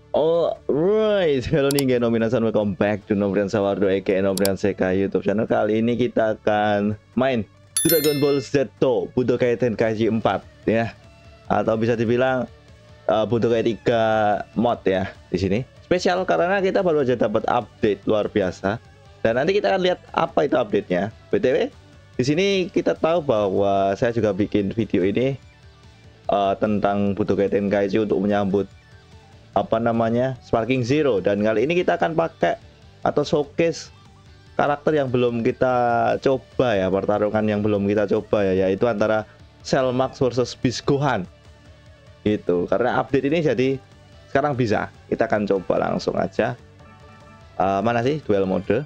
Alright, hello nih minasan, welcome back to Nobrian Sawardo aka Nobrian Seka YouTube channel. Kali ini kita akan main Dragon Ball Z Budokai Tenkaichi 4 ya, atau bisa dibilang Budokai 3 mod ya. Di sini spesial karena kita baru aja dapat update luar biasa, dan nanti kita akan lihat apa itu update-nya. BTW, di sini kita tahu bahwa saya juga bikin video ini tentang Budokai Tenkaichi untuk menyambut Sparking Zero, dan kali ini kita akan pakai atau showcase karakter yang belum kita coba ya, pertarungan yang belum kita coba ya, yaitu antara Cell Max versus Beast Gohan gitu. Karena update ini jadi sekarang bisa, kita akan coba langsung aja. Mana sih duel mode?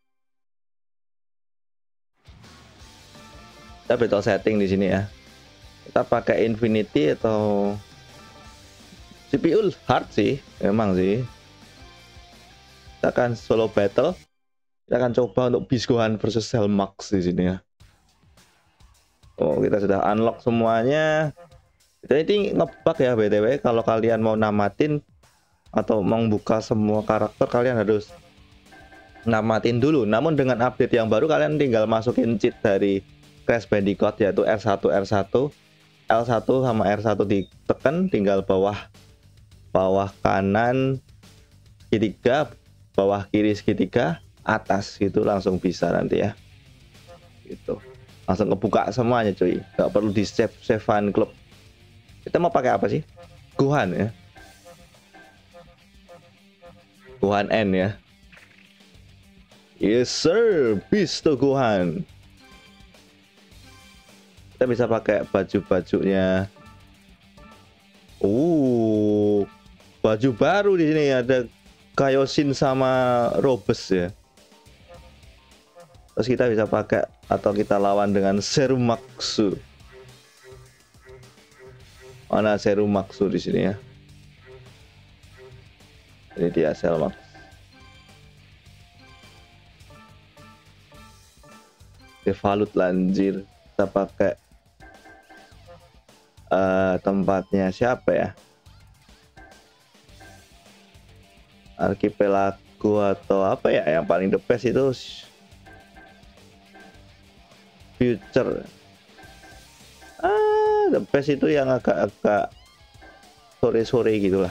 Kita battle setting di sini ya. Kita pakai Infinity atau CPU hard sih, memang sih. Kita akan solo battle. Kita akan coba untuk Beast Gohan versus Cell Max di sini ya. Oh, kita sudah unlock semuanya. Kita ini ngebug ya BTW, kalau kalian mau namatin atau membuka semua karakter, kalian harus namatin dulu. Namun dengan update yang baru, kalian tinggal masukin cheat dari Crash Bandicoot, yaitu R1 L1 sama R1 ditekan, tinggal bawah kanan segitiga, bawah kiri segitiga, atas gitu, langsung bisa nanti ya. Gitu. Langsung kebuka semuanya cuy. Gak perlu di save fan club. Kita mau pakai apa sih? Gohan ya. Gohan N ya. Yes sir, Beast Gohan. Kita bisa pakai baju-bajunya. Baju baru di sini, ada Kaioshin sama Robes ya. Terus kita bisa pakai atau kita lawan dengan Serumaxu. Mana Serumaxu di sini ya? Ini dia Cell Max. Devalut lanjir. Kita pakai tempatnya siapa ya? Archipelago atau apa ya, yang paling the best itu Future. The best itu yang agak-agak sore-sore gitulah.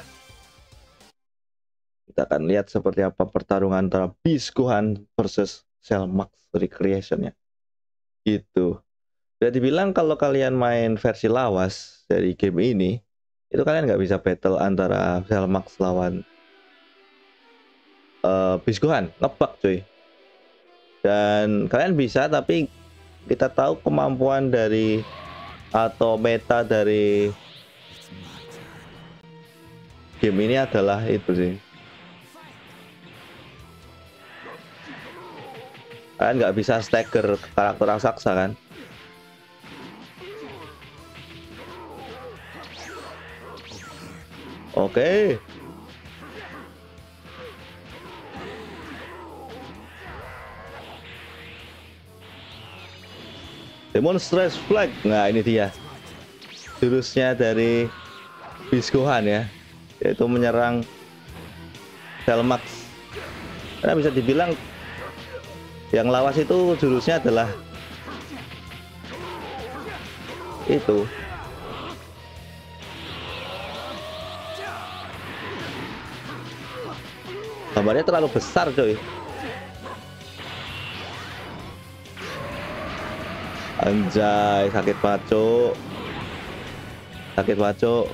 Kita akan lihat seperti apa pertarungan antara Beast Gohan versus Cell Max Recreation-nya. Gitu. Udah dibilang kalau kalian main versi lawas dari game ini, itu kalian nggak bisa battle antara Cell Max lawan Beast Gohan, ngebug cuy. Dan kalian bisa, tapi kita tahu kemampuan dari atau meta dari game ini adalah itu sih, kalian nggak bisa stagger karakter raksasa kan. Oke. Demon Stress Flag. Nah, ini dia jurusnya dari Beast Gohan ya, yaitu menyerang Cell Max. Karena bisa dibilang yang lawas itu jurusnya adalah itu. Gambarnya terlalu besar coy. Anjay, sakit banget cuk. Sakit banget cuk.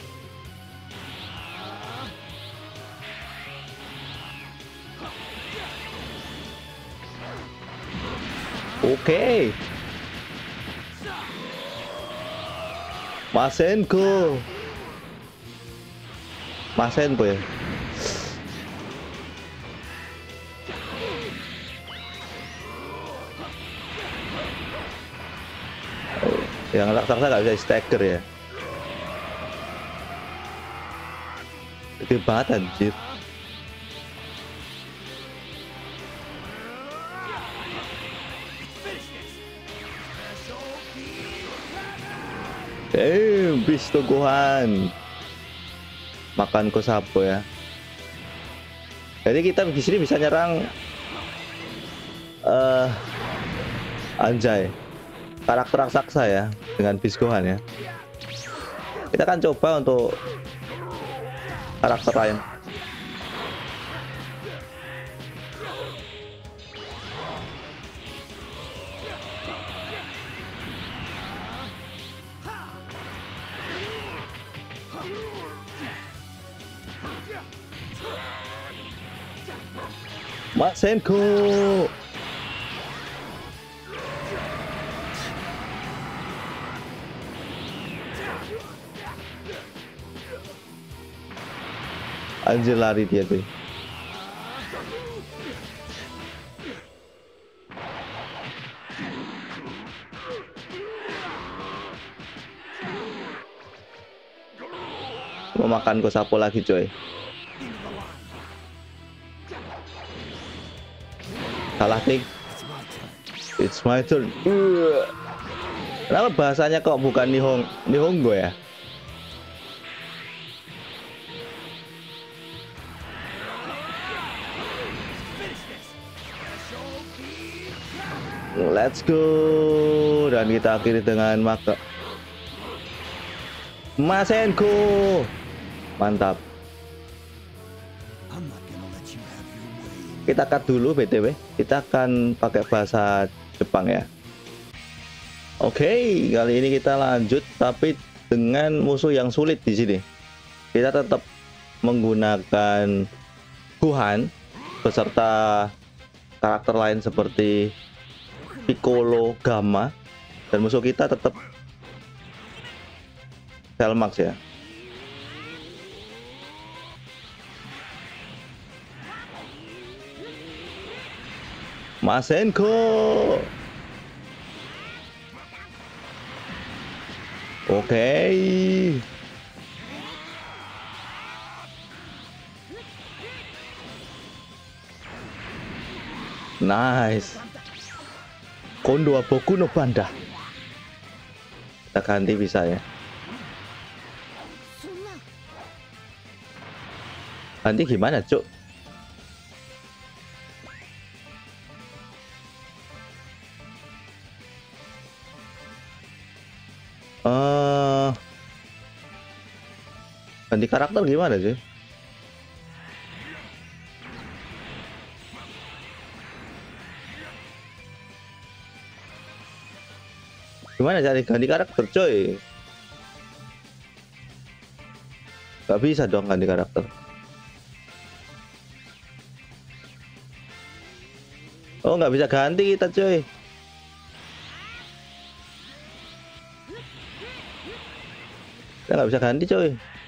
Oke. Masenko ya. Yang raksasa nggak bisa stagger ya. Gede banget anjir. Beast Gohan. Makan Kosapo ya. Jadi kita di sini bisa nyerang anjay karakter raksasa ya dengan Biscohan ya. Kita akan coba untuk karakter lain. Masenko. Anjir lari dia tuh. Mau makan kok sapo lagi coy. Salah ting. It's my turn. Kenapa bahasanya kok bukan Nihongo ya? Let's go. Dan kita akhiri dengan maka Masenko. Mantap. Kita cut dulu BTW. Kita akan pakai bahasa Jepang ya. Oke, kali ini kita lanjut tapi dengan musuh yang sulit di sini. Kita tetap menggunakan Gohan beserta karakter lain seperti Piccolo, Gamma, dan musuh kita tetap Cellmax ya. Masenko. Oke. Nice. Kondo wa boku no banda. Kita ganti bisa ya. Ganti gimana, Cuk? Ganti karakter gimana sih? Gimana cari ganti karakter coy? Gak bisa dong ganti karakter. Oh nggak bisa ganti kita coy. Kita nggak bisa ganti coy.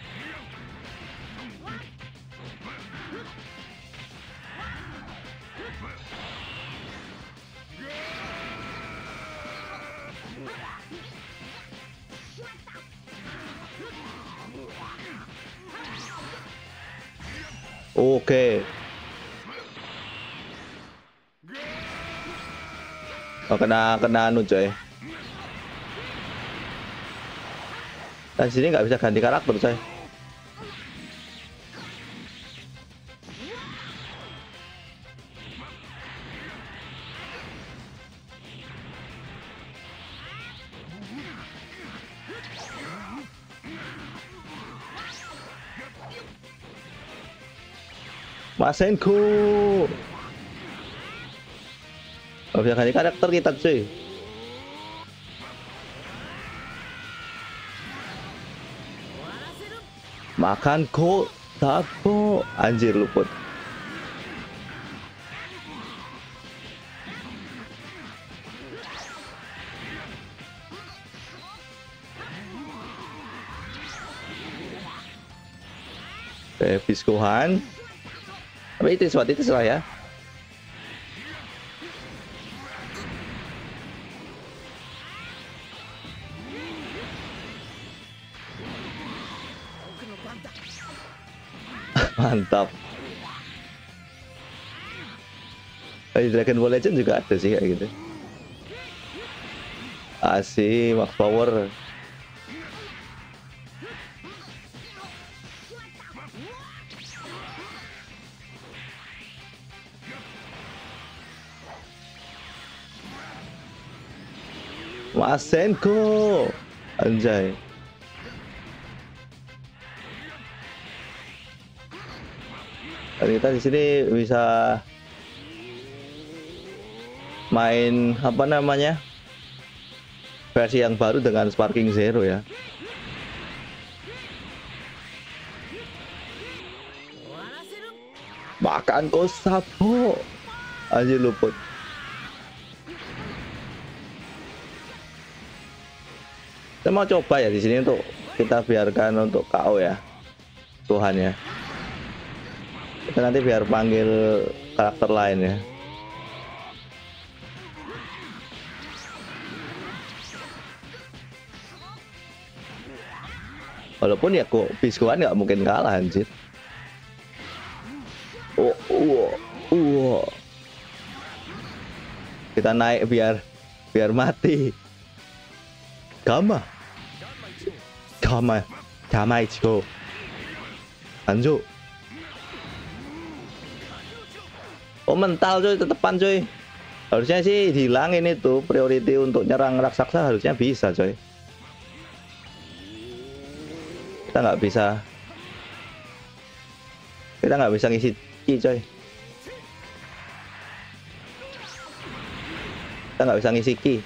Oke. Oh, kena anu coy. Dan sini nggak bisa ganti karakter coy. Masenko. Gak bisa ganti karakter kita cuy. Makan kok tapo. Anjir luput. Biscohan. Tapi itu lah ya. Mantap. Di Dragon Ball Legend juga ada sih kayak gitu. Asik, max power. Masenko. Anjay. Dan kita di sini bisa main apa namanya? Versi yang baru dengan Sparking Zero ya. Makan kau sapo. Anjir luput. Saya mau coba ya di sini untuk kita biarkan untuk KO ya. Tuhan ya. Kita nanti biar panggil karakter lain ya. Walaupun ya kok Biskuan nggak mungkin kalah anjir. Kita naik biar mati. Gama Ichigo. Anjo. Oh mental coy, tetepan coy. Harusnya sih dihilangin itu priority untuk nyerang raksasa, harusnya bisa coy. Kita nggak bisa ngisi ki coy. Kita nggak bisa ngisi ki.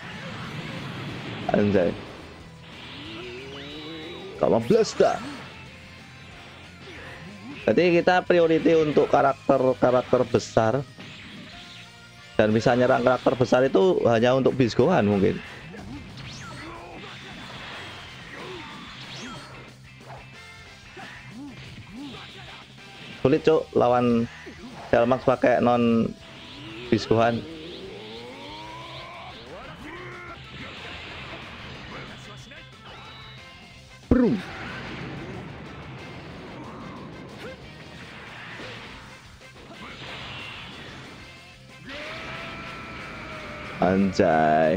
Anjay. Kamu blaster. Jadi kita priority untuk karakter besar, dan bisa nyerang karakter besar itu hanya untuk Bisgohan mungkin. Sulit cok lawan Selmax pakai non Bisgohan. Brum. Anjay.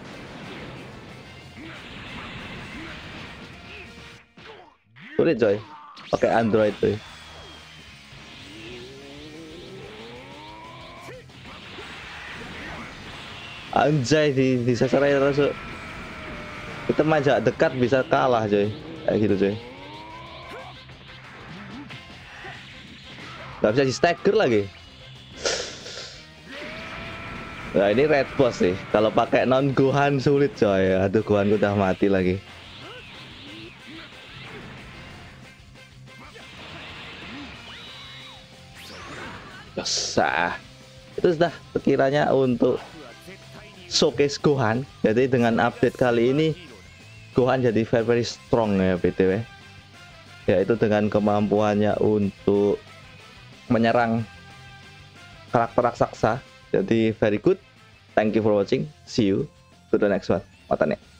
Sulit coy pakai Android tuh. Anjay di sasaran terus. Kita majak dekat bisa kalah coy. Kayak gitu coy. Gak bisa di stagger lagi. Nah ini red boss sih. Kalau pakai non Gohan sulit coy. Aduh Gohan udah mati lagi. Sah. Itu sudah sekiranya untuk showcase Gohan. Jadi dengan update kali ini Gohan jadi very strong ya BTW. Yaitu dengan kemampuannya untuk menyerang karakter raksasa. Jadi very good. Thank you for watching. See you to the next one. Matane.